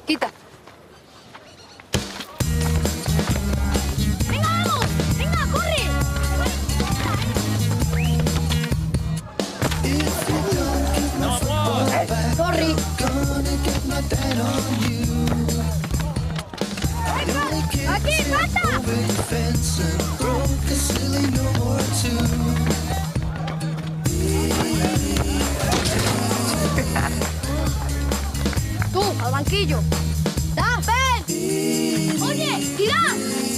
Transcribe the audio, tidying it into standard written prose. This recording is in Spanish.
Quita. ¡Venga, vamos! ¡Venga, corre! Sorry. ¡Aquí, pasa! Tú, al banquillo. ¡Da, ven! ¡Oye, tira!